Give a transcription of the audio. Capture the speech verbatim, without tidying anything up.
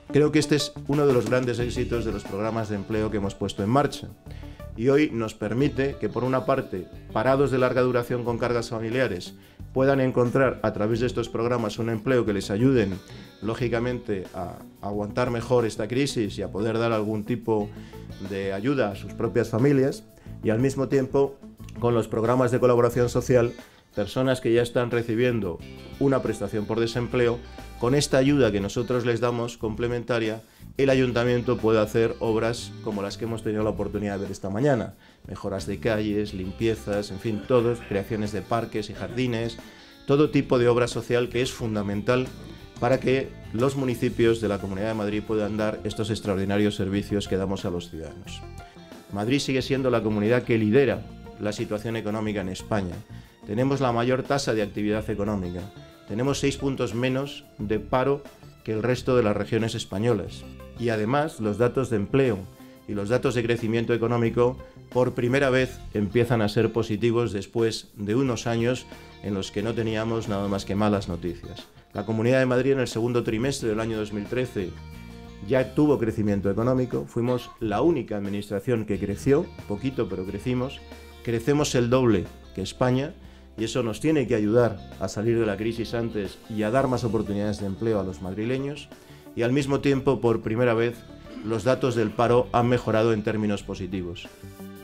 Creo que este es uno de los grandes éxitos de los programas de empleo que hemos puesto en marcha. Y hoy nos permite que, por una parte, parados de larga duración con cargas familiares puedan encontrar a través de estos programas un empleo que les ayuden, lógicamente, a aguantar mejor esta crisis y a poder dar algún tipo de ayuda a sus propias familias, y al mismo tiempo, con los programas de colaboración social, personas que ya están recibiendo una prestación por desempleo, con esta ayuda que nosotros les damos complementaria, el ayuntamiento puede hacer obras como las que hemos tenido la oportunidad de ver esta mañana. Mejoras de calles, limpiezas, en fin, todos, creaciones de parques y jardines, todo tipo de obra social que es fundamental para que los municipios de la Comunidad de Madrid puedan dar estos extraordinarios servicios que damos a los ciudadanos. Madrid sigue siendo la comunidad que lidera la situación económica en España. Tenemos la mayor tasa de actividad económica. Tenemos seis puntos menos de paro que el resto de las regiones españolas. Y además, los datos de empleo y los datos de crecimiento económico por primera vez empiezan a ser positivos después de unos años en los que no teníamos nada más que malas noticias. La Comunidad de Madrid en el segundo trimestre del año dos mil trece ya tuvo crecimiento económico. Fuimos la única administración que creció, poquito pero crecimos. Crecemos el doble que España. Y eso nos tiene que ayudar a salir de la crisis antes y a dar más oportunidades de empleo a los madrileños. Y al mismo tiempo, por primera vez, los datos del paro han mejorado en términos positivos.